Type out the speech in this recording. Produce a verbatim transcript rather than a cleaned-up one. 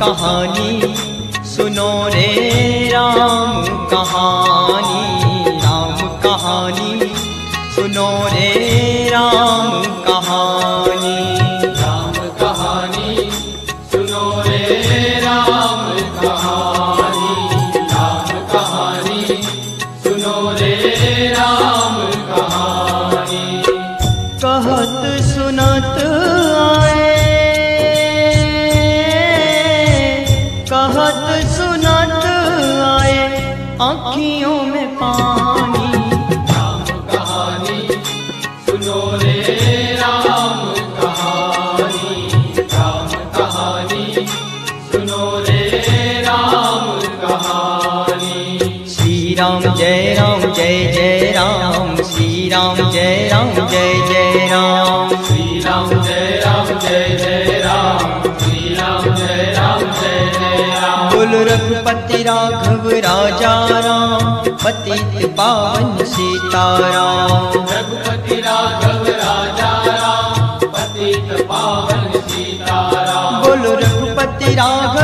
कहानी सुनो रे राम कहानी, राम कहानी सुनो रे राम कहानी, राम कहानी सुनो रे राम कहानी, राम कहानी सुनो रे राम कहानी। कहत सुनत आए, कहत सुनत आए आँखियों में पानी, राम कहानी सुनो रे राम कहानी, राम कहानी सुनो रे राम कहानी। श्री राम जय राम जय जय राम, श्री राम जय राम जय जय राम, श्री राम जय राम जय जय राम, श्री राम जय राम जय जय राम। बोल रघुपति राघव राजा राम, पतित पावन सीताराम, रघुपति राघव राजा राम, पतित पावन